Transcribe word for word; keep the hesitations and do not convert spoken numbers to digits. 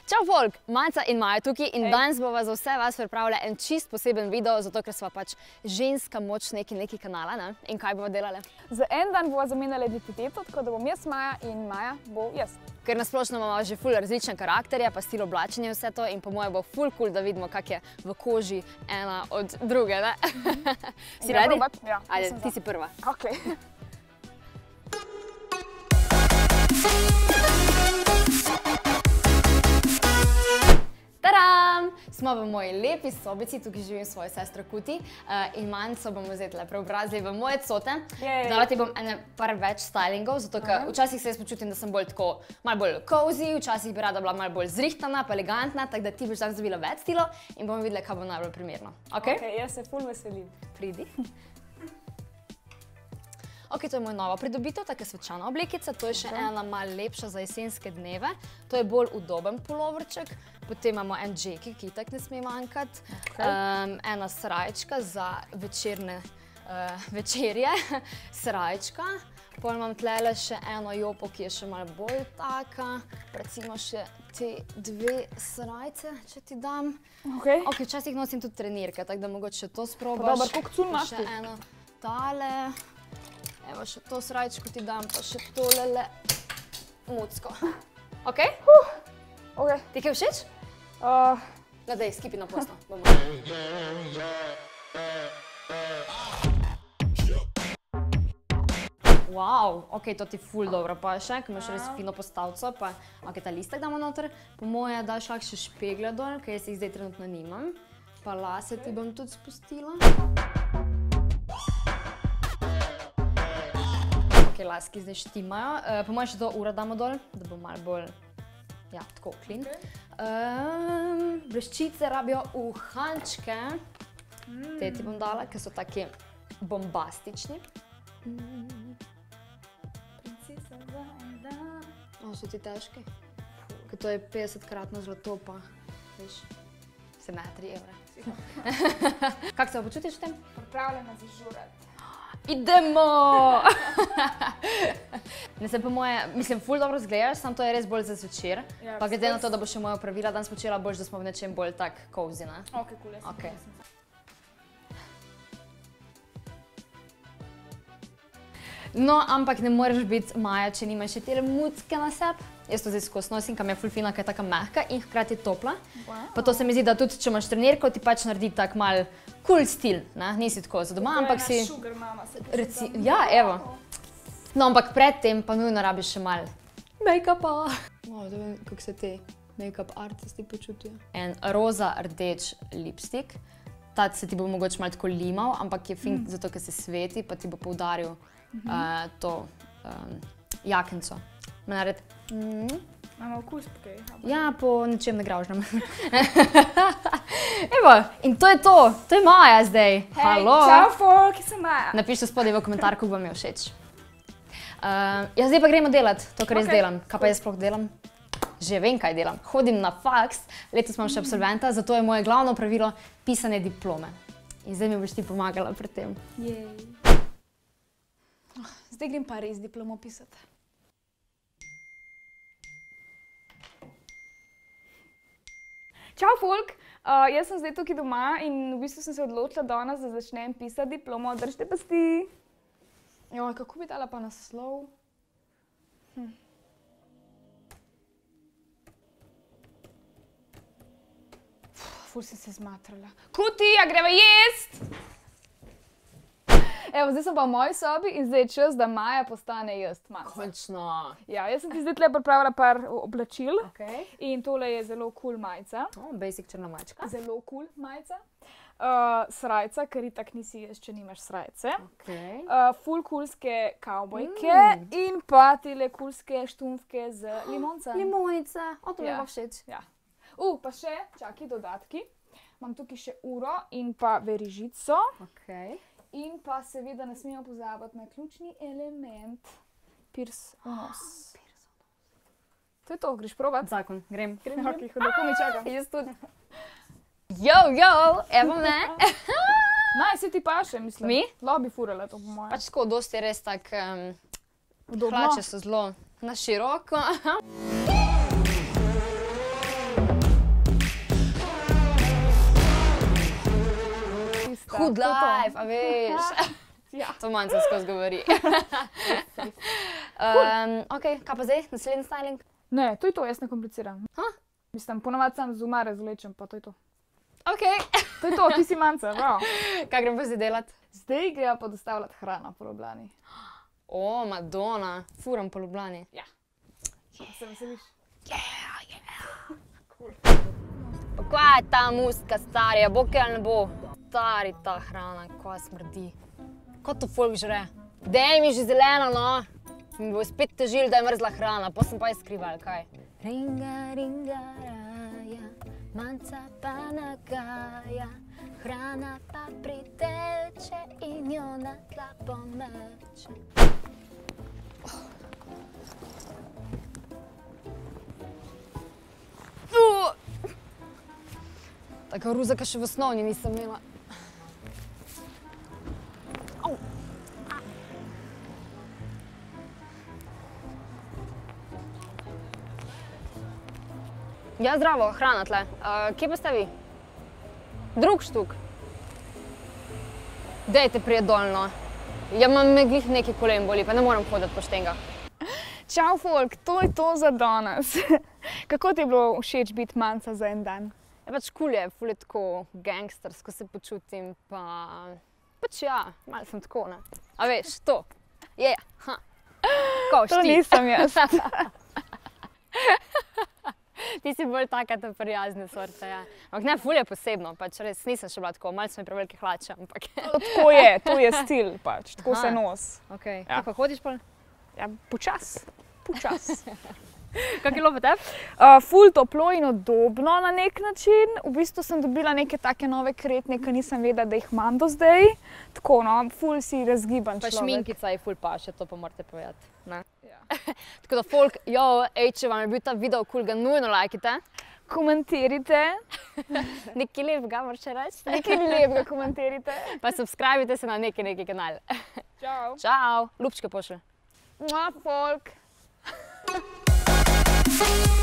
Čau folk, Maca in Maja tukaj in danes bova za vse vas pripravila en čist poseben video, zato ker sva pač ženska moč neki neki kanala, ne? In kaj bova delali? Za en dan bova zamenjala identiteto, tako da bom jaz Maja in Maja bo jaz. Ker nasplošno imamo že ful različne karakterje, pa stil oblačenja in vse to in po moje bo ful cool, da vidimo, kak je v koži ena od druge, ne? Si ready? Ja. Ajde, ti si prva. Ok. Tadam! Smo v moji lepi sobici, tukaj živim s svojo sestro Kuti in Manco bomo zdaj tule preobrazili v moje cote. Dala ti bom ene par več stylingov, zato ker včasih se jaz počutim, da sem bolj tako malo bolj cozy, včasih bi rada bila malo bolj zrihtana, pa elegantna, tako da ti boš danes dobila več stilov in bomo videli, kaj bo najbolj primerno. Ok? Ok, jaz se ful veselim. Pridi. Ok, to je moja nova pridobitev, taka svečana oblekica, to je še ena malo lepša za jesenske dneve. To je bolj udoben puloverček, potem imamo en džeki, ki itak ne sme manjkati, ena srajčka za večerne večerje, srajčka, potem imam tlele še eno jopo, ki je še malo bolj taka, recimo še te dve srajce, če ti dam. Ok, včasih nosim tudi trenirke, tako da mogoče to sprobaš. Dobar, koliko cun imaš ti? Še eno tale. Evo, še to srajčko ti dam, pa še tolele mucko. Ok? Ok. Ti kaj všeč? Gledaj, skipi na posno. Wow, ok, to ti ful dobro paše, ker imaš res fino postavco, pa ok, ta listek damo noter. Po moje daš lahko še špegle dol, ker jaz jih zdaj trenutno nimam. Pa lase ti bom tudi spustila. Ok, laski zdaj štimajo. Po moje še to ura damo dol, da bo malo bolj, ja, tako clean. Bleščice rabijo uhančke. Te ti bom dala, ker so taki bombastični. O, so ti težki. Ker to je petdesetkratno zlato, pa, veš, se ne, tri evre. Kako se počutiš v tem? Pripravljena za žurat. Idemo! Ne se po moje, mislim, ful dobro zgledaš, samo to je res bolj za zvečer. Pa glede na to, da bo še moja opravila danes počela boljš, da smo v nečem bolj tak cozy, ne? Ok, cool, jaz sem. No, ampak ne moreš biti Maja, če nimaš še tele mucke na sebi. Jaz to zdaj skozi nosim, kam je ful fina, ker je taka mehka in hkrati topla. Pa to se mi zdi, da tudi, če imaš trenirko, ti pač naredi tak mal cool stil, ne? Nisi tako za doma, ampak si... To je ena sugar mama se počutam. Ja, evo. No, ampak predtem pa nujno rabiš še mal make-upa. Wow, da vem, kako se te make-up artisti počutijo. En roza rdeč lipstick. Ta se ti bo mogoče malo tako limal, ampak je fin zato, ker se sveti, pa ti bo poudaril to jakenco. Me nared... Imamo okus po kaj? Ja, po nečem negražnem. Evo, in to je to. To je Maja zdaj. Halo. Hej, čau folk, jaz sem Maja. Napišite spodaj v komentar, kako vam je všeč. Ja, zdaj pa gremo delat to, kar jaz delam. Kaj pa jaz sploh delam? Že vem, kaj delam. Hodim na faks, letos imam še absolventa, zato je moje glavno pravilo pisanje diplome. In zdaj mi boš ti pomagala pri tem. Jej. Zdaj grem pa res diplomo pisati. Čau folk, jaz sem zdaj tukaj doma in v bistvu sem se odločila danes, da začnem pisati diplomo. Držite pasti. Joj, kako bi dala pa naslov? Ful sem se zmatrala. Kuti, a greva jest! Evo, zdaj sem pa v moji sobi in zdaj je čas, da Maja postane jaz. Končno. Ja, jaz sem ti zdaj tle pripravila par oblačil in tole je zelo cool majica. O, basic črna mačka. Zelo cool majica. Srajca, ker itak nisi jaz, če nimaš srajce. Ful coolske kavbojke in pa tile coolske štumfke z limonca. Limonice, o, to mi pa všeč. Ja. U, pa še, čaki, dodatki. Imam tukaj še uro in pa verižico. Okej. In pa seveda ne smemo pozabiti na ključni element, pirs v nos. To je to, greš provat? Zakon, grem. Grem, ok, hudo, ko mi čakam. Jaz tudi. Jo, jo, evo me. Naj, se ti paše, mislim. Mi? Lahko bi furala to po moje. Pač tako, dosti je res tak, hlače so zelo na široko. good life, a veš. Ja. To manj se skozi govori. um, ok, kaj pa zdaj? Naslednji styling? Ne, to je to, jaz ne kompliciram. Ha? Mislim, ponovadi sam z umare zlečem, pa to je to. Ok. To je to, ti si manjca, prav. Kaj grem pa zdaj delat? Zdaj greva pa dostavljati hrano po Ljubljani. O, Madonna, furam po Ljubljani. Ja. Se veseliš? Yeah, yeah. Cool. Pa kaj je ta muska, starija, bo kaj ali ne bo? Stari ta hrana, kaj smrdi. Kaj to folk žre? Dej mi že zeleno, no. Mi bo spet težil, da je mrzla hrana, pa sem pa izkrival, kaj? Ringa, ringa, raja, manca pa nagaja, hrana pa priteče in jo na tla pomeče. Taka ruzaka še v osnovni nisem imela. Ja, zdravo, hrana tle. Uh, kje pa ste vi? Drug štuk. Dejte prijet dolno. Ja, imam me glih neki kolen boli, pa ne moram hoditi po štengah. Čau, folk, to je to za danes. Kako ti je bilo všeč biti manjca za en dan? Je pač kul je, ful je tako gangstersko se počutim, pa... Pač ja, malo sem tako, ne. A veš, to. Je, ha. Koš ti. To nisem jaz. Ti si bolj taka ta prijazne sorte, ja. Ampak ne, ful je posebno, pač res nisem še bila tako, malo so mi prevelike hlače, ampak... Tako je, to je stil pač, tako se nos. Ok, kako pa hodiš pa? Ja, počas, počas. Kako je bilo pa tebi? Ful toplo in udobno na nek način. V bistvu sem dobila neke take nove kretnje, ki nisem vedela, da jih imam do zdaj. Tako no, ful si razgiban človek. Pa šminkica je ful paše, to pa morate povedati. Tako da folk, jo, ej, če vam je bil ta video kul, ga nujno lajkite. Komentirite. Nekaj lepega, moraš reči. Nekaj lepega komentirite. Pa subscribite se na neki neki kanal. Čau. Čau. Lupčke pošlji. Mua, folk. Thank you.